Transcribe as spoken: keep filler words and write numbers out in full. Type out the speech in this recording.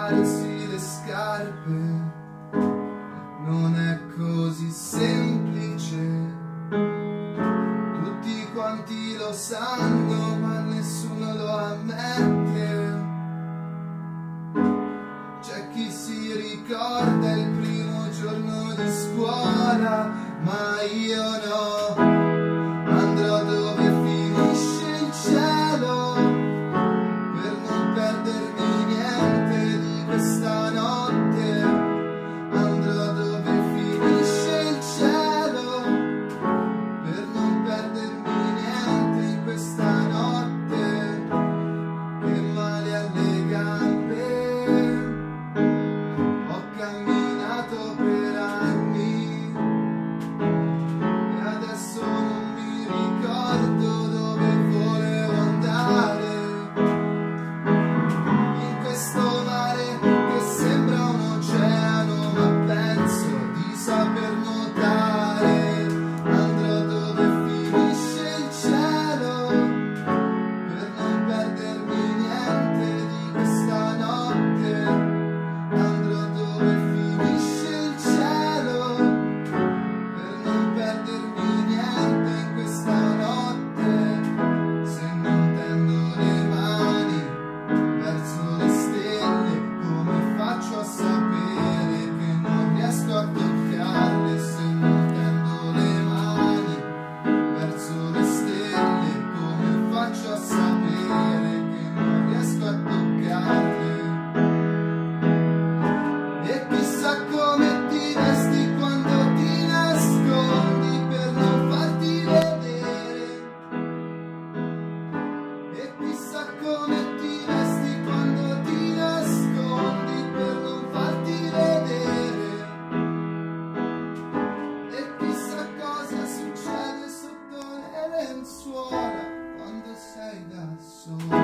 tirarsi le scarpe non è così semplice. Tutti quanti lo sanno ma nessuno lo ammette. C'è chi si ricorda il primo giorno di scuola, ma io no. Andrò dove finisce il cielo per non perdermi niente di questa notte. Andrò dove finisce il cielo per non perdermi niente in questa notte. Che male alle gambe, ho camminato per anni e adesso non mi ricordo dove volevo andare. In questo mare che sembra un oceano, ma penso di saper nuotare. Andrò dove finisce il cielo per non perdermi niente di questa notte. Andrò dove finisce il cielo per non perdermi niente in questa notte. Se non tendo le mani verso le stelle, come faccio a sapere che non riesco a toccarle? Se non tendo le mani verso le stelle, come faccio a sapere che non riesco a toccarle? E chissà come ti vesti quando ti nascondi per non farti vedere. E chissà come ti vesti quando ti nascondi per non farti vedere. E chissà cosa succede sotto le lenzuola quando sei da sola.